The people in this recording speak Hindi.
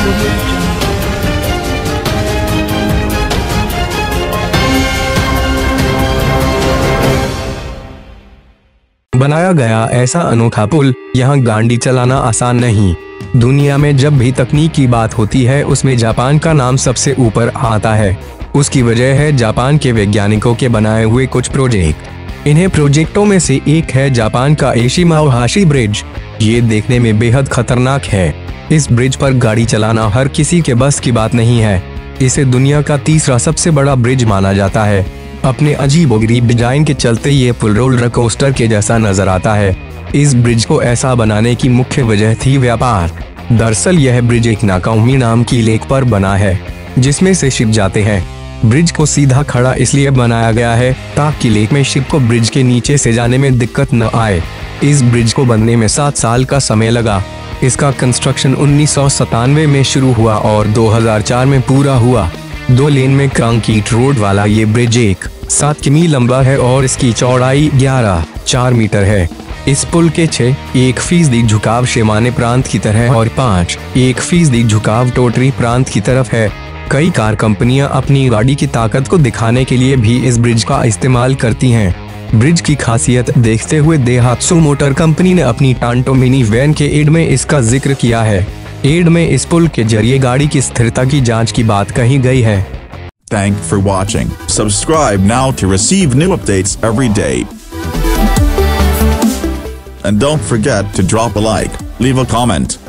बनाया गया ऐसा अनोखा पुल, यहाँ गाड़ी चलाना आसान नहीं। दुनिया में जब भी तकनीक की बात होती है उसमें जापान का नाम सबसे ऊपर आता है। उसकी वजह है जापान के वैज्ञानिकों के बनाए हुए कुछ प्रोजेक्ट। इन्हें प्रोजेक्टों में से एक है जापान का एशिमा ओहाशी ब्रिज। ये देखने में बेहद खतरनाक है। इस ब्रिज पर गाड़ी चलाना हर किसी के बस की बात नहीं है। इसे दुनिया का तीसरा सबसे बड़ा ब्रिज माना जाता है। अपने अजीबोगरीब डिजाइन के चलते ये पुल रोलर कोस्टर के जैसा नजर आता है। इस ब्रिज को ऐसा बनाने की मुख्य वजह थी व्यापार। दरअसल यह ब्रिज एक नाकाउमी नाम की लेक पर बना है जिसमें से शिप जाते हैं। ब्रिज को सीधा खड़ा इसलिए बनाया गया है ताकि लेक में शिप को ब्रिज के नीचे से जाने में दिक्कत न आए। इस ब्रिज को बनने में 7 साल का समय लगा। इसका कंस्ट्रक्शन 1997 में शुरू हुआ और 2004 में पूरा हुआ। 2 लेन में कंक्रीट रोड वाला ये ब्रिज 7 किमी लंबा है और इसकी चौड़ाई 11.4 मीटर है। इस पुल के 6% झुकाव शेमाने प्रांत की तरह और 5% झुकाव टोटरी प्रांत की तरफ है। कई कार कंपनियां अपनी गाड़ी की ताकत को दिखाने के लिए भी इस ब्रिज का इस्तेमाल करती हैं। ब्रिज की खासियत देखते हुए देहात्सु मोटर कंपनी ने अपनी टांटो मिनी वैन के एड में इसका जिक्र किया है। एड में इस पुल के जरिए गाड़ी की स्थिरता की जांच की बात कही गई है। Thanks for watching. Subscribe now to receive new updates every day. And don't forget to drop a like, leave a comment.